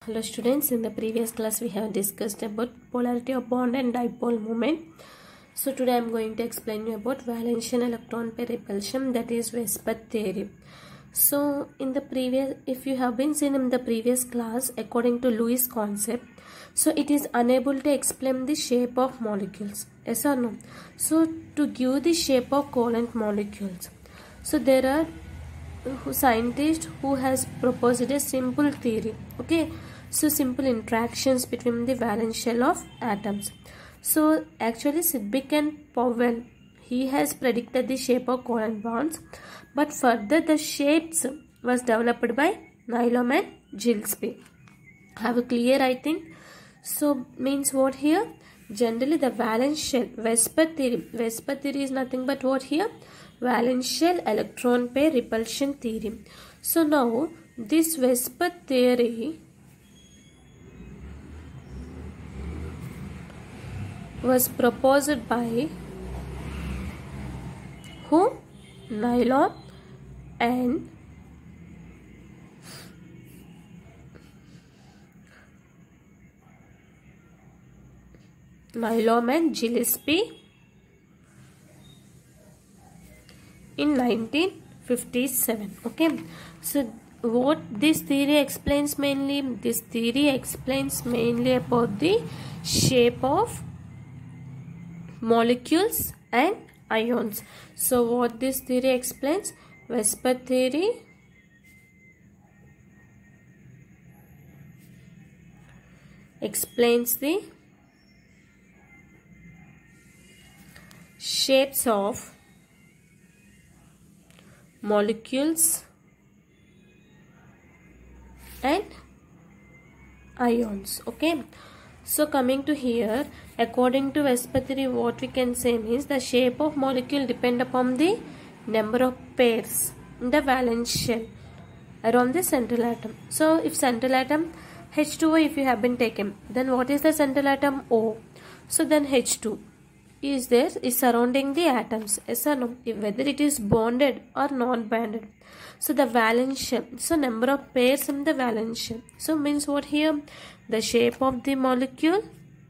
Hello students, in the previous class we have discussed about polarity of bond and dipole moment. So today I am going to explain you about valence and electron pair repulsion, that is Vespert theory. So in the previous, if you have been seen in the previous class, according to Lewis concept, so it is unable to explain the shape of molecules, yes or no? So to give the shape of covalent molecules, so there are scientist who has proposed a simple theory, okay, so simple interactions between the valence shell of atoms. So actually Sidgwick and Powell, he has predicted the shape of covalent bonds, but further the shapes was developed by Nyholm and Gillespie. Have a clear, I think. So means what here? Generally the valence shell, Vespert theory is nothing but what here? Valence shell electron pair repulsion theory. So now this Vespert theory was proposed by who? Nyholm and Gillespie in 1957. Okay, so what this theory explains mainly? This theory explains mainly about the shape of molecules and ions. So what this theory explains? Vespert theory explains the shapes of molecules and ions. Okay, so coming to here, according to Vespert theory, what we can say means the shape of molecule depend upon the number of pairs in the valence shell around the central atom. So if central atom H2O, if you have been taken, then what is the central atom? O. So then H2 is there, is surrounding the atoms, yes or no? Whether it is bonded or non-bonded. So the valence shell, so number of pairs in the valence shell. So means what here? The shape of the molecule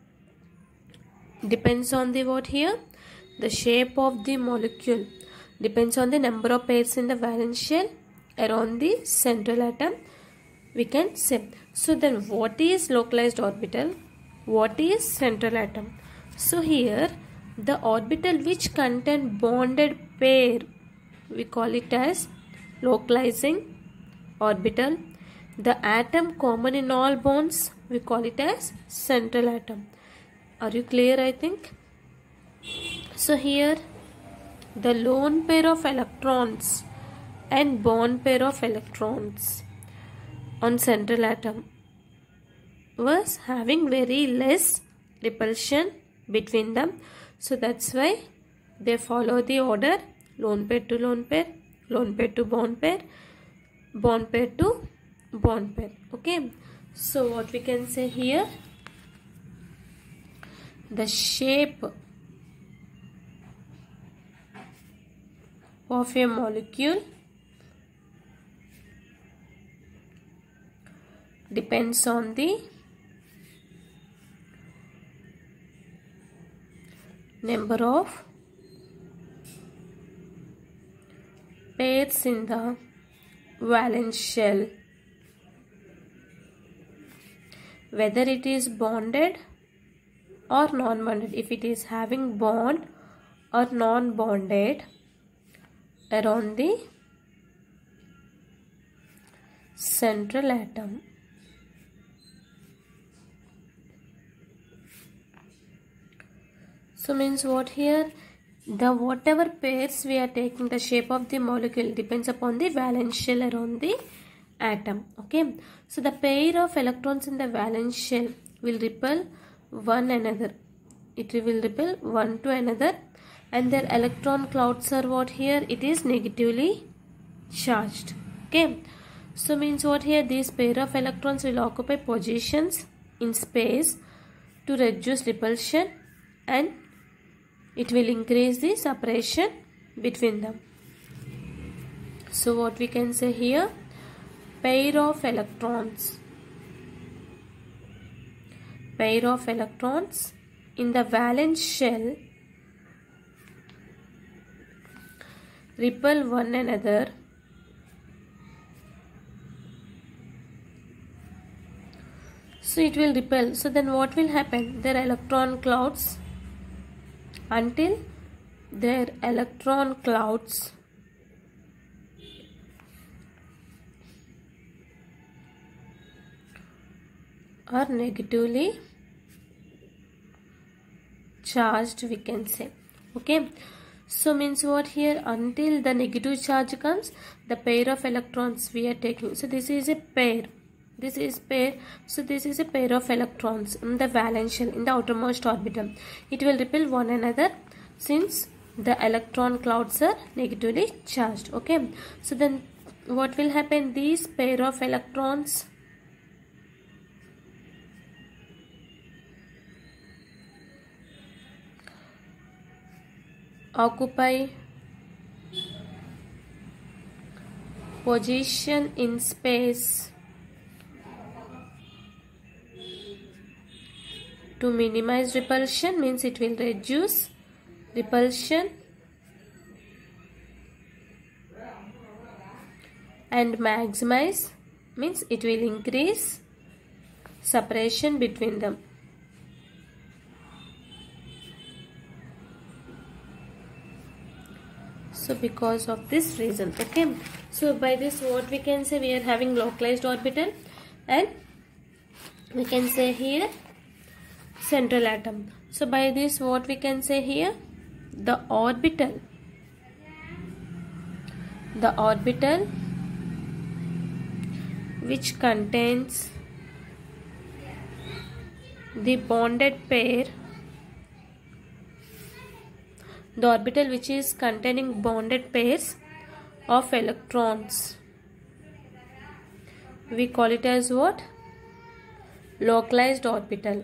depends on the what here? The shape of the molecule depends on the number of pairs in the valence shell around the central atom, we can say. So then what is localized orbital? What is central atom? So here the orbital which contain bonded pair, we call it as localizing orbital. The atom common in all bonds, we call it as central atom. Are you clear, I think? So here the lone pair of electrons and bond pair of electrons on central atom was having very less repulsion between them. So that's why they follow the order lone pair to lone pair, lone pair to bond pair, bond pair to bond pair. Okay, so what we can say here? The shape of a molecule depends on the number of pairs in the valence shell, whether it is bonded or non-bonded. If it is having bond or non-bonded around the central atom. So means what here? The whatever pairs we are taking, the shape of the molecule depends upon the valence shell around the atom. Okay, so the pair of electrons in the valence shell will repel one another. It will repel one to another, and their electron clouds are what here? It is negatively charged. Okay, so means what here? These pair of electrons will occupy positions in space to reduce repulsion, and it will increase the separation between them. So what we can say here, pair of electrons pair of electrons in the valence shell repel one another so it will repel. So then what will happen? Their electron clouds until their electron clouds are negatively charged, we can say. Okay, so means what here? Until the negative charge comes, the pair of electrons we are taking. So this is a pair. This is pair. So this is a pair of electrons in the valence shell, in the outermost orbital. It will repel one another since the electron clouds are negatively charged. Okay, so then what will happen? These pair of electrons occupy position in space to minimize repulsion, means it will reduce repulsion and maximize, means it will increase separation between them. So because of this reason. Okay, so by this what we can say? We are having localized orbital and we can say here central atom. So by this what we can say here? The orbital which contains the bonded pair, the orbital which is containing bonded pairs of electrons, we call it as what? Localized orbital.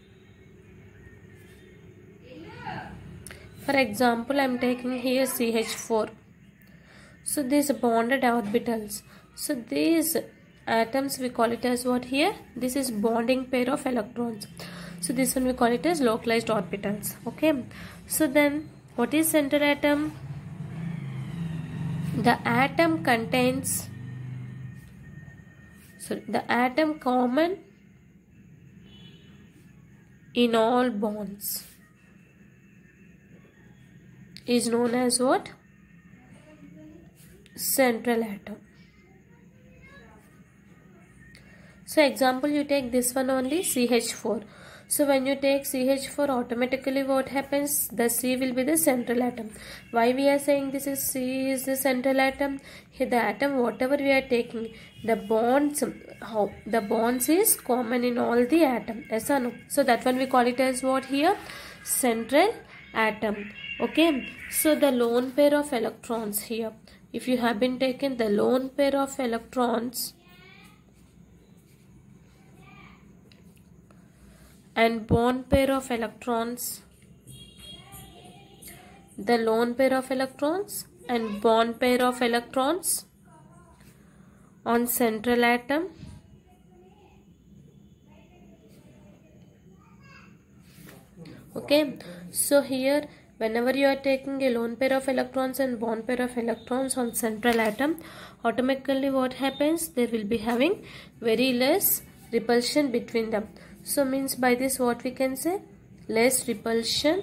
For example, I am taking here CH4. So these bonded orbitals. So these atoms we call it as what here? This is bonding pair of electrons. So this one we call it as localized orbitals. Okay. So then what is center atom? The atom contains, the atom common in all bonds is known as what? Central atom. So example, you take this one only, CH4. So when you take CH4, automatically what happens? The C will be the central atom. Why we are saying this is C is the central atom? Here the atom whatever we are taking, the bonds is common in all the atom. Yes or no? So that one we call it as what here? Central atom. Okay. So the lone pair of electrons here, if you have been taken the lone pair of electrons and bond pair of electrons, the lone pair of electrons and bond pair of electrons on central atom, okay. So here whenever you are taking a lone pair of electrons and bond pair of electrons on central atom, automatically what happens? There will be having very less repulsion between them. So means by this what we can say? Less repulsion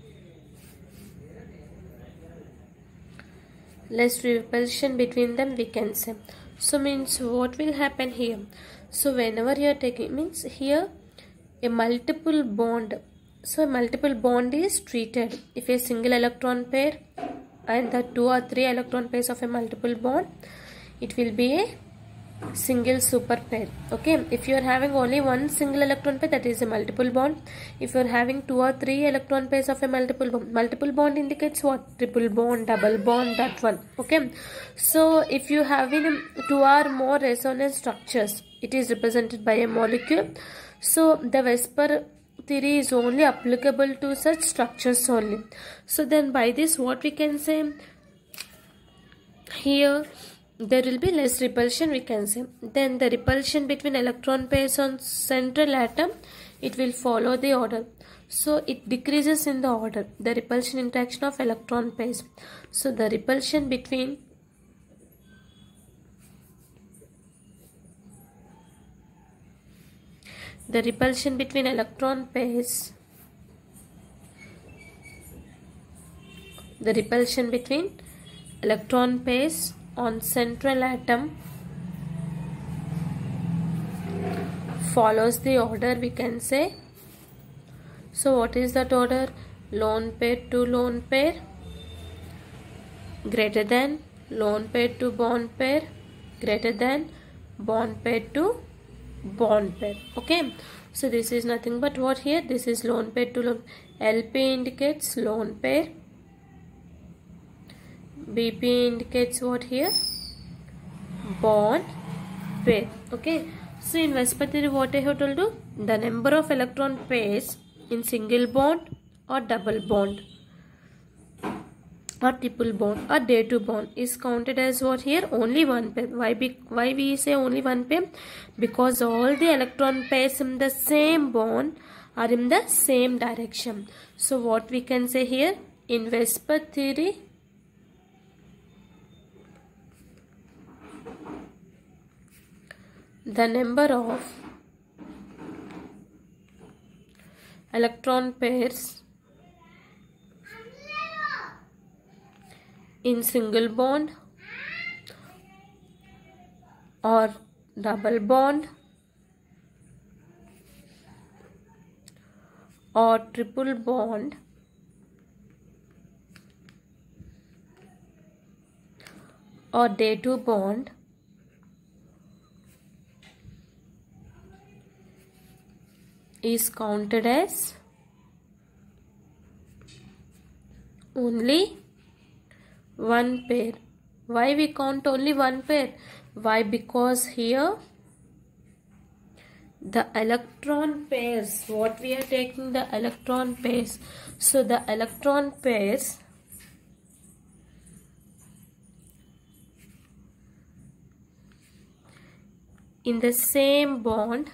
between them, we can say. So means what will happen here? So whenever you are taking, means here a multiple bond. So a multiple bond is treated if a single electron pair and the 2 or 3 electron pairs of a multiple bond, it will be a single super pair. Okay, if you are having only one single electron pair, that is a multiple bond. If you are having 2 or 3 electron pairs of a multiple bond indicates what? Triple bond, double bond, that one. Okay, so if you have 2 or more resonance structures, it is represented by a molecule. So the Vesper theory is only applicable to such structures only. So then by this what we can say? Here there will be less repulsion, we can say. Then the repulsion between electron pairs on central atom it will follow the order. So it decreases in the order, the repulsion interaction of electron pairs. So the repulsion between electron pairs, on central atom follows the order, we can say. So what is that order? Lone pair to lone pair greater than lone pair to bond pair greater than bond pair to bond pair. Okay, so this is nothing but what here? This is lone pair to lone. LP indicates lone pair, BP indicates what here? Bond pair. Okay, so in Vesper theory, what I have told you, the number of electron pairs in single bond or double bond or triple bond or day-to bond is counted as what here? Only one pair. Why we say only one pair? Because all the electron pairs in the same bond are in the same direction. So what we can say here? In Vesper theory, the number of electron pairs in single bond or double bond or triple bond or day-to bond is counted as only one pair. Why we count only one pair? Why? Because here the electron pairs, what we are taking, the electron pairs. So the electron pairs in the same bond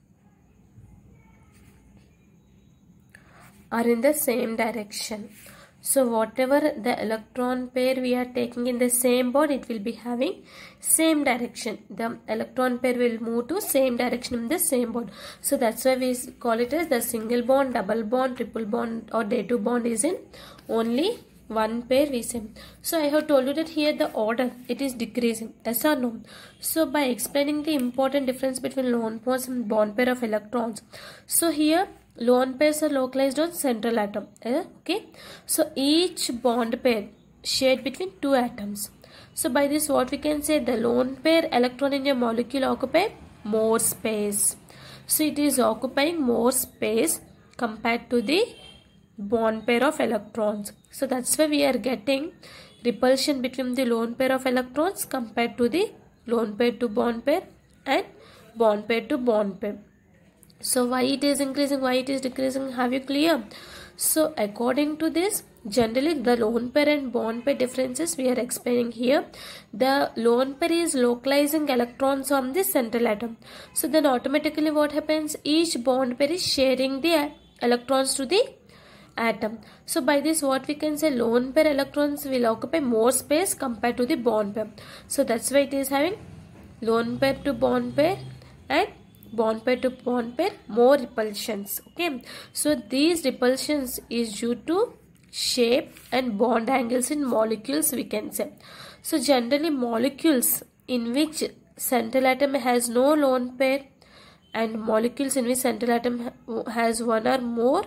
are in the same direction. So whatever the electron pair we are taking in the same bond, it will be having same direction. The electron pair will move to same direction in the same bond. So that's why we call it as the single bond, double bond, triple bond or day-to bond is in only one pair we say. So I have told you that here the order, it is decreasing, yes or no? So by explaining the important difference between lone pairs and bond pair of electrons, so here lone pairs are localized on central atom. Okay, so each bond pair shared between two atoms. So by this what we can say, the lone pair electron in a molecule occupy more space. So it is occupying more space compared to the bond pair of electrons. So that's why we are getting repulsion between the lone pair of electrons compared to the lone pair to bond pair and bond pair to bond pair. So why it is increasing, why it is decreasing, have you clear? So according to this, generally the lone pair and bond pair differences we are explaining here. The lone pair is localizing electrons on the central atom. So then automatically what happens, each bond pair is sharing the electrons to the atom. So by this what we can say, lone pair electrons will occupy more space compared to the bond pair. So that's why it is having lone pair to bond pair and bond pair to bond pair more repulsions. Okay, so these repulsions is due to shape and bond angles in molecules we can say. So generally molecules in which central atom has no lone pair and molecules in which central atom has one or more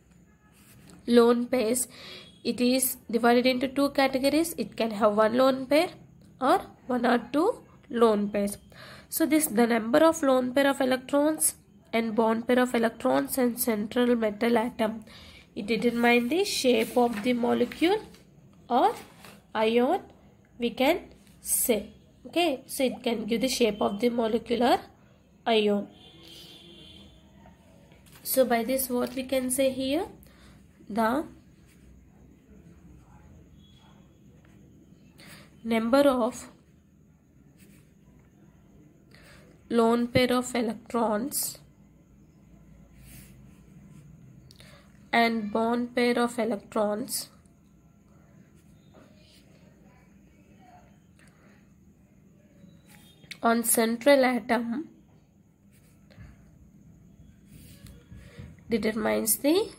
lone pairs, it is divided into two categories. It can have one lone pair or one or two lone pairs. So this, the number of lone pair of electrons and bond pair of electrons and central metal atom, it determine the shape of the molecule or ion we can say. Okay, so it can give the shape of the molecular ion. So by this what we can say here, the number of lone pair of electrons and bond pair of electrons on central atom determines the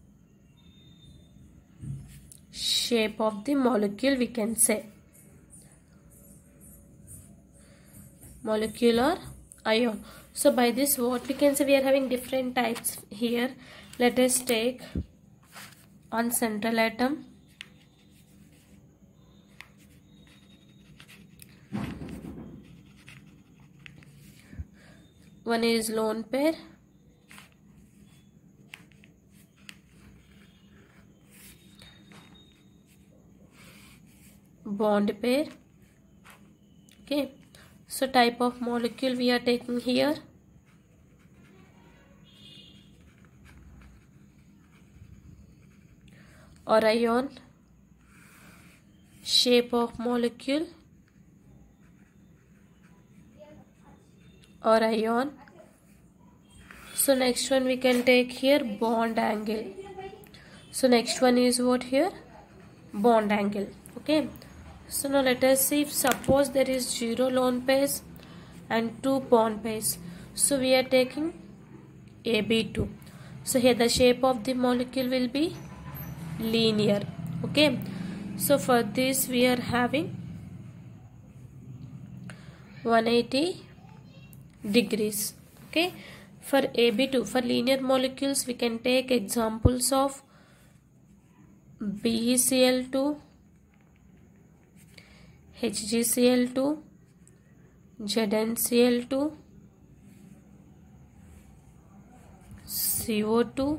shape of the molecule, we can say molecule or ion. So by this what we can say, we are having different types here. Let us take on central atom, one is lone pair, bond pair. Okay, so type of molecule we are taking here, or ion, shape of molecule or ion. So next one we can take here bond angle. So next one is what here? Bond angle. Okay, so now let us see, if suppose there is 0 lone pairs and 2 bond pairs. So we are taking AB2. So here the shape of the molecule will be linear. Okay, so for this we are having 180 degrees. Okay, for AB2, for linear molecules we can take examples of BeCl2, HgCl2, ZnCl2, CO2,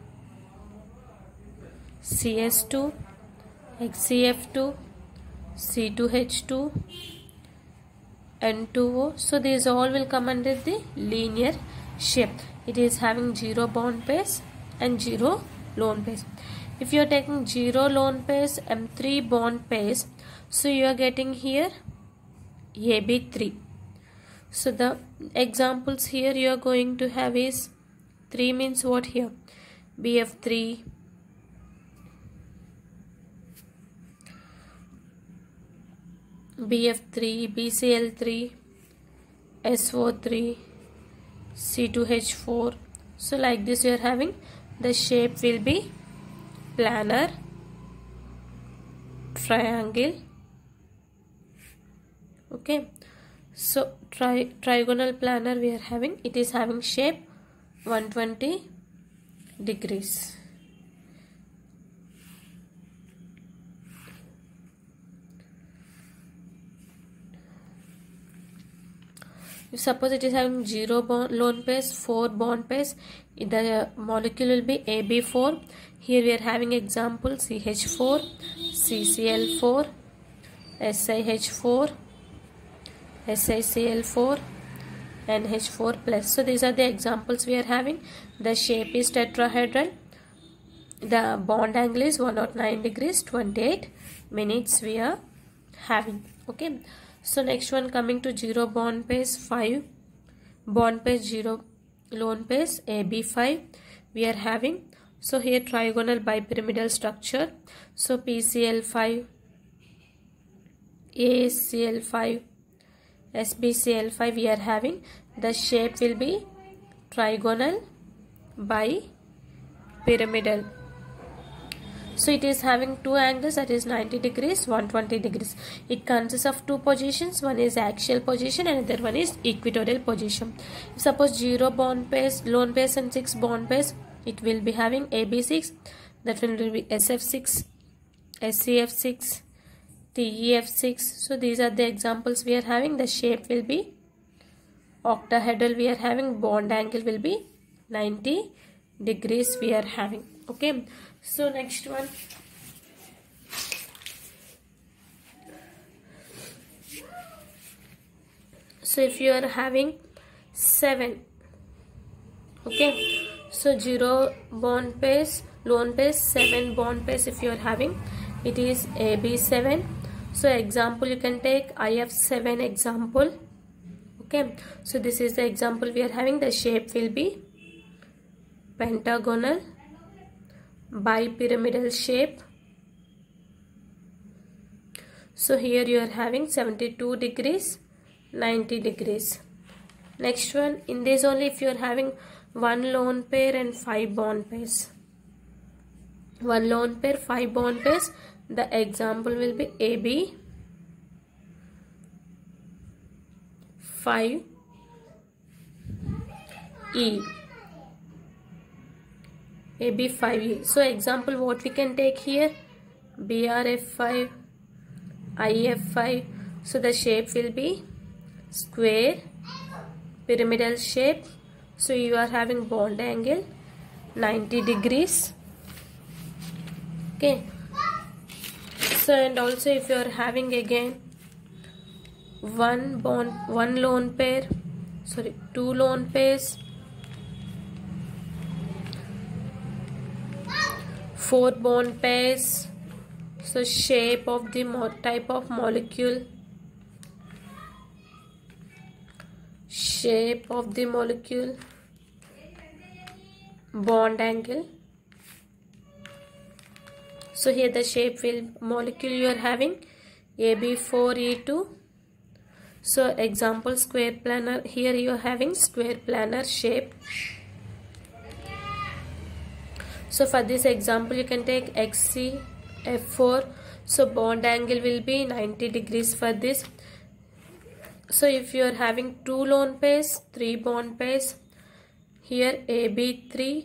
CS2, HCF2, C2H2, N2O. So these all will come under the linear shape. It is having 0 bond pairs and 0 lone pairs. If you are taking 0 lone pairs and 3 bond pairs, so you are getting here AB3. So the examples here you are going to have is 3 means what here? BF3, BCl3, SO3, C2H4. So like this you are having, the shape will be planar, triangle. Okay, so trigonal planar we are having, it is having shape 120 degrees. If suppose it is having 0 lone pairs, 4 bond pairs, the molecule will be AB4. Here we are having example CH4, CCl4, SiH4, SiCl4, and H4+. So these are the examples we are having. The shape is tetrahedral. The bond angle is 109 degrees, 28 minutes we are having. Okay. So next one, coming to 0 bond pairs, 5 bond pairs, 0 lone pairs, AB5 we are having. So here trigonal bipyramidal structure. So PCl5, ASCl5, SBCl5 we are having. The shape will be trigonal bipyramidal. So it is having 2 angles, that is 90 degrees, 120 degrees. It consists of 2 positions. One is axial position and another one is equatorial position. If suppose 0 bond pairs, lone pairs and 6 bond pairs, it will be having AB6. That one will be SF6, SCF6, TEF6. So these are the examples we are having. The shape will be octahedral we are having. Bond angle will be 90 degrees we are having. Okay. So next one, so if you are having 7, okay, so 0 bond pairs, lone pairs, 7 bond pairs if you are having, it is AB7. So example you can take IF7 example. Okay, so this is the example we are having. The shape will be pentagonal bipyramidal shape. So here you are having 72 degrees, 90 degrees. Next one, in this only if you are having one lone pair and 5 bond pairs. One lone pair, 5 bond pairs. The example will be AB 5 E. AB 5E. So example what we can take here, BRF5, IF5. So the shape will be square, pyramidal shape. So you are having bond angle 90 degrees. Okay. So and also if you are having again two lone pairs, 4 bond pairs. So shape of the type of molecule, bond angle. So here the shape will molecule you are having AB4E2. So example square planar. Here you are having square planar shape. So for this example you can take XCF4. So bond angle will be 90 degrees for this. So if you are having 2 lone pairs, 3 bond pairs, here AB3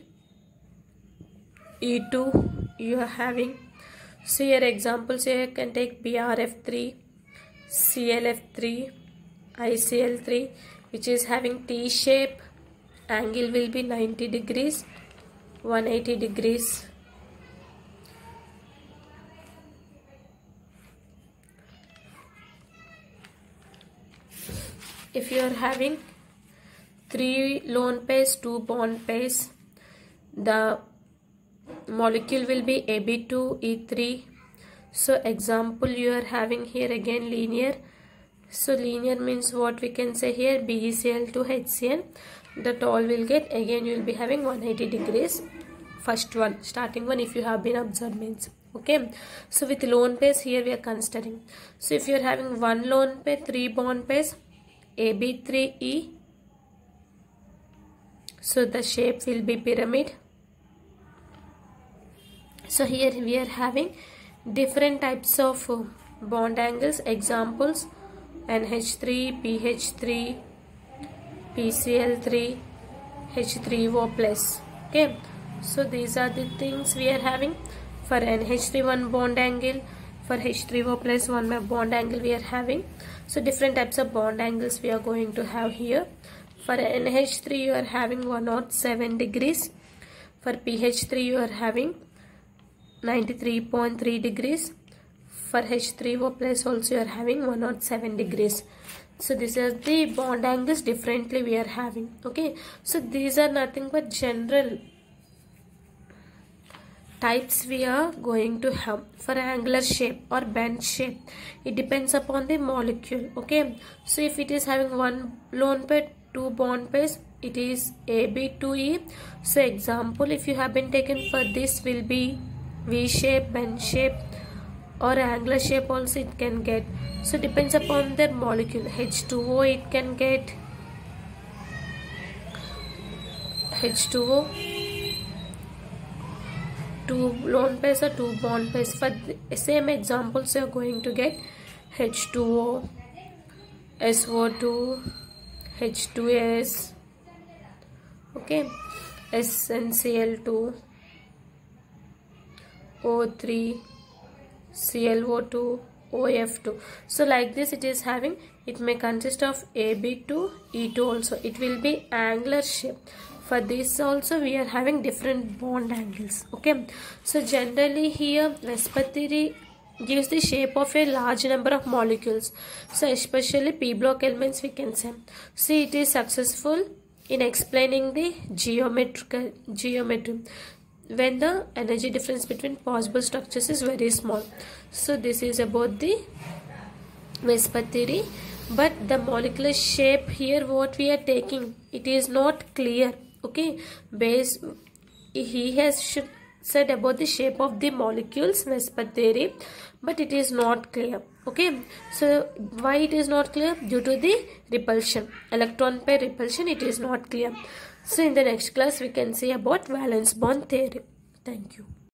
E2 you are having. So here examples here you can take BRF3, CLF3, ICL3, which is having T shape. Angle will be 90 degrees, 180 degrees. If you are having 3 lone pairs, 2 bond pairs, the molecule will be AB2E3. So example you are having here again linear. So linear means what we can say here, BeCl to HCl. That all will get, again you will be having 180 degrees. First one, starting one if you have been observed means. Okay. So with lone pairs here we are considering. So if you are having 1 lone pair, 3 bond pairs, AB3E. So the shape will be pyramid. So here we are having different types of bond angles. Examples NH3, PH3, PCl3, H3O plus. Okay. So these are the things we are having. For NH3 one bond angle, for H3O plus one bond angle we are having. So different types of bond angles we are going to have here. For NH3 you are having 107 degrees. For PH3 you are having 93.3 degrees. For H3O plus also you are having 107 degrees. So this is the bond angles differently we are having. Okay. So these are nothing but general types we are going to have. For angular shape or bend shape, it depends upon the molecule. Okay. So if it is having 1 lone pair, 2 bond pairs, it is AB2E. So example if you have been taken for this will be V shape, bend shape, or angular shape also it can get. So depends upon the molecule. H2O it can get H2O, 2 lone pairs or 2 bond pairs. For the same examples you are going to get H2O, SO2, H2S, okay, SnCl2, O3, ClO2, OF2. So like this it is having, it may consist of AB2, E2 also. It will be angular shape. For this also we are having different bond angles. Okay. So generally here Vesper theory gives the shape of a large number of molecules. So especially p block elements we can say. See, it is successful in explaining the geometry when the energy difference between possible structures is very small. So this is about the Vesper theory. But the molecular shape here what we are taking, it is not clear. Okay, he has said about the shape of the molecules, Vesper theory, but it is not clear. Okay, so why it is not clear? Due to the repulsion, electron pair repulsion, it is not clear. So in the next class we can see about valence bond theory. Thank you.